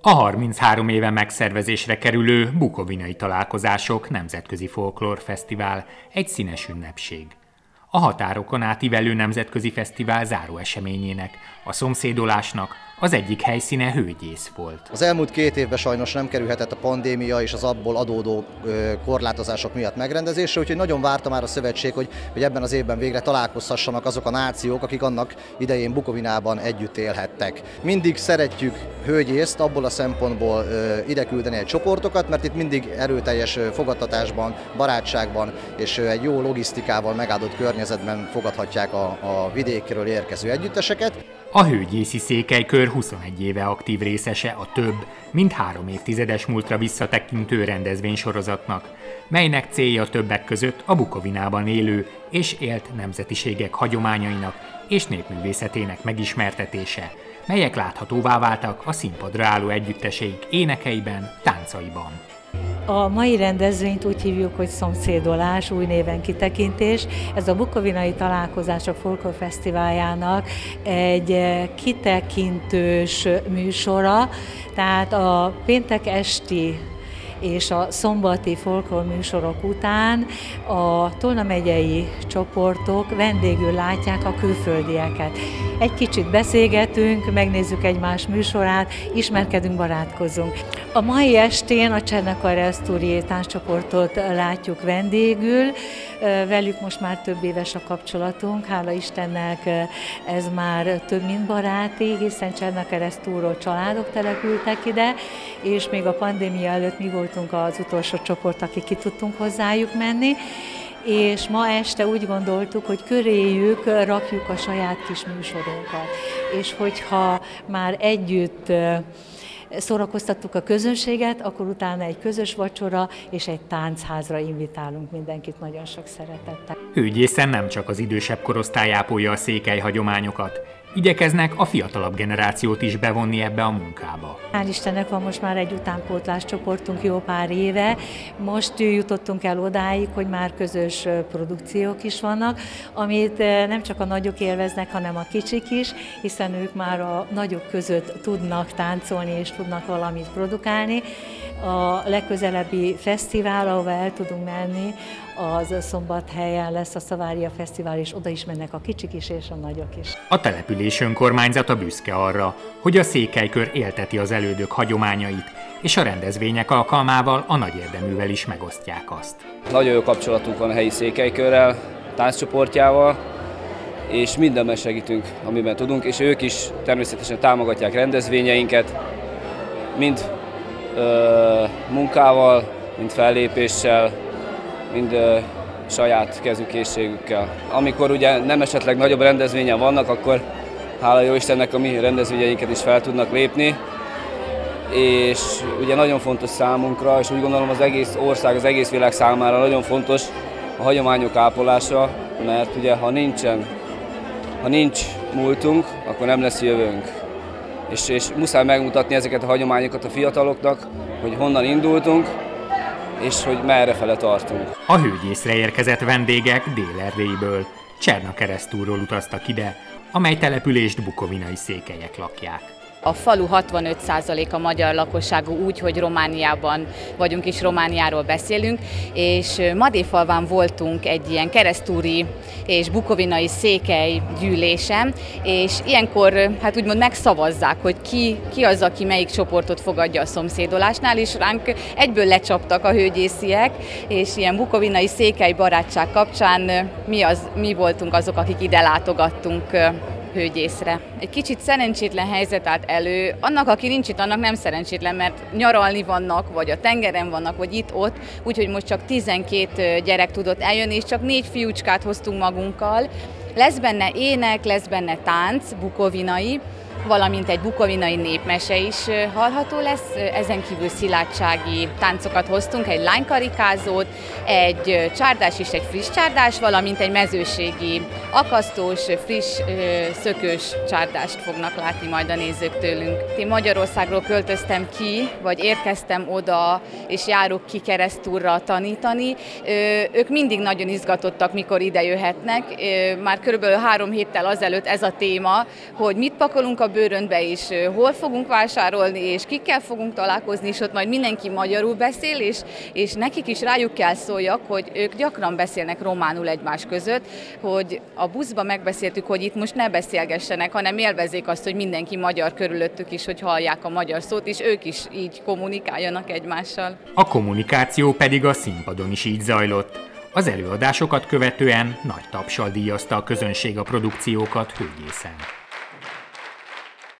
A 33 éve megszervezésre kerülő Bukovinai Találkozások Nemzetközi Folklórfesztivál egy színes ünnepség. A határokon átívelő nemzetközi fesztivál záró eseményének, a szomszédolásnak az egyik helyszíne Hőgyész volt. Az elmúlt 2 évben sajnos nem kerülhetett a pandémia és az abból adódó korlátozások miatt megrendezésre, úgyhogy nagyon várta már a szövetség, hogy ebben az évben végre találkozhassanak azok a nációk, akik annak idején Bukovinában együtt élhettek. Mindig szeretjük Hőgyészt abból a szempontból ide küldeni egy csoportokat, mert itt mindig erőteljes fogadtatásban, barátságban és egy jó logisztikával megáldott környezetben fogadhatják a vidékről érkező együtteseket. A Hőgyészi Székelykör 21 éve aktív részese a több, mint 3 évtizedes múltra visszatekintő rendezvénysorozatnak, melynek célja többek között a Bukovinában élő és élt nemzetiségek hagyományainak és népművészetének megismertetése, melyek láthatóvá váltak a színpadra álló együtteseik énekeiben, táncaiban. A mai rendezvényt úgy hívjuk, hogy Szomszédolás, új néven kitekintés. Ez a Bukovinai Találkozások Folklórfesztiváljának egy kitekintős műsora, tehát a péntek esti és a szombati folklór műsorok után a Tolna megyei csoportok vendégül látják a külföldieket. Egy kicsit beszélgetünk, megnézzük egymás műsorát, ismerkedünk, barátkozunk. A mai estén a Csernakaresztúri tánccsoportot látjuk vendégül, velük most már több éves a kapcsolatunk, hála Istennek ez már több mint baráti, hiszen Csernakeresztúról családok települtek ide, és még a pandémia előtt mi voltunk az utolsó csoport, akik ki tudtunk hozzájuk menni, és ma este úgy gondoltuk, hogy köréjük rakjuk a saját kis műsorunkat, és hogyha már együtt szórakoztattuk a közönséget, akkor utána egy közös vacsora és egy táncházra invitálunk mindenkit nagyon sok szeretettel. Hőgyészen nem csak az idősebb korosztály ápolja a székely hagyományokat, igyekeznek a fiatalabb generációt is bevonni ebbe a munkába. Hál' Istennek van most már egy utánpótlás csoportunk jó pár éve. Most jutottunk el odáig, hogy már közös produkciók is vannak, amit nem csak a nagyok élveznek, hanem a kicsik is, hiszen ők már a nagyok között tudnak táncolni és tudnak valamit produkálni. A legközelebbi fesztivál, ahova el tudunk menni, az Szombathelyen lesz a Szavária Fesztivál, és oda is mennek a kicsik is és a nagyok is. A település önkormányzata büszke arra, hogy a Székelykör élteti az elődök hagyományait, és a rendezvények alkalmával a nagy érdeművel is megosztják azt. Nagyon jó kapcsolatunk van a helyi Székelykörrel, tánccsoportjával, és mindenben segítünk, amiben tudunk, és ők is természetesen támogatják rendezvényeinket, mind munkával, mind fellépéssel, mind saját kezükészségükkel. Amikor ugye nem esetleg nagyobb rendezvényen vannak, akkor hála jó Istennek a mi rendezvényeinket is fel tudnak lépni, és ugye nagyon fontos számunkra, és úgy gondolom az egész ország, az egész világ számára nagyon fontos a hagyományok ápolása, mert ugye ha nincs múltunk, akkor nem lesz jövőnk. És muszáj megmutatni ezeket a hagyományokat a fiataloknak, hogy honnan indultunk, és hogy merrefele tartunk. A Hőgyészre érkezett vendégek Dél-Erdélyből, Csernakeresztúról utaztak ide, amely települést bukovinai székelyek lakják. A falu 65%-a magyar lakosságú, úgy, hogy Romániában vagyunk és Romániáról beszélünk, és Madéfalván voltunk egy ilyen keresztúri és bukovinai székely gyűlésen, és ilyenkor hát úgymond megszavazzák, hogy ki az, aki melyik csoportot fogadja a szomszédolásnál, és ránk egyből lecsaptak a hőgyésziek, és ilyen bukovinai székely barátság kapcsán mi voltunk azok, akik ide látogattunk Hőgyészre. Egy kicsit szerencsétlen helyzet állt elő. Annak, aki nincs itt, annak nem szerencsétlen, mert nyaralni vannak, vagy a tengeren vannak, vagy itt-ott, úgyhogy most csak 12 gyerek tudott eljönni, és csak 4 fiúcskát hoztunk magunkkal. Lesz benne ének, lesz benne tánc, bukovinai, valamint egy bukovinai népmese is hallható lesz. Ezen kívül szilárdsági táncokat hoztunk, egy lánykarikázót, egy csárdás és egy friss csárdás, valamint egy mezőségi akasztós, friss, szökős csárdást fognak látni majd a nézők tőlünk. Én Magyarországról költöztem ki, vagy érkeztem oda, és járok ki keresztúrra tanítani. Ők mindig nagyon izgatottak, mikor ide jöhetnek. Már körülbelül 3 héttel azelőtt ez a téma, hogy mit pakolunk a bőröntbe is hol fogunk vásárolni, és kikkel fogunk találkozni, és ott majd mindenki magyarul beszél, és nekik is rájuk kell szóljak, hogy ők gyakran beszélnek románul egymás között, hogy a buszban megbeszéltük, hogy itt most ne beszélgessenek, hanem élvezzék azt, hogy mindenki magyar körülöttük is, hogy hallják a magyar szót, és ők is így kommunikáljanak egymással. A kommunikáció pedig a színpadon is így zajlott. Az előadásokat követően nagy tapssal díjazta a közönség a produkciókat Hőgyészen.